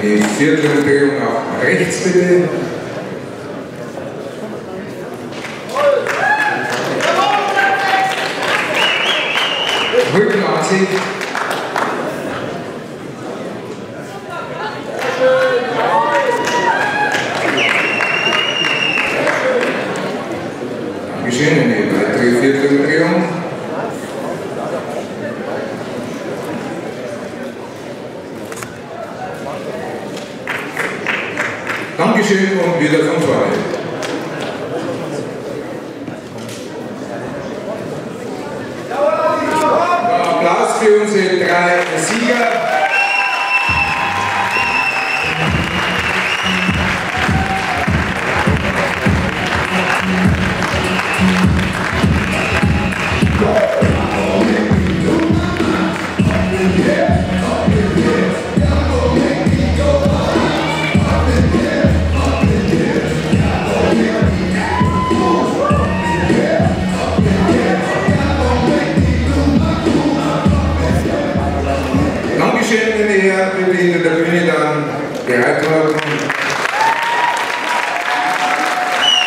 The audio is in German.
die Viertelumdrehung nach rechts bitte. Rücken an sich. Dankeschön, eine weitere Viertelumdrehung. Dankeschön und wieder von vorne. Applaus für unsere 3 Sieger. Dankeschön, meine Herren, bitte hinter der Bühne dann bereit machen.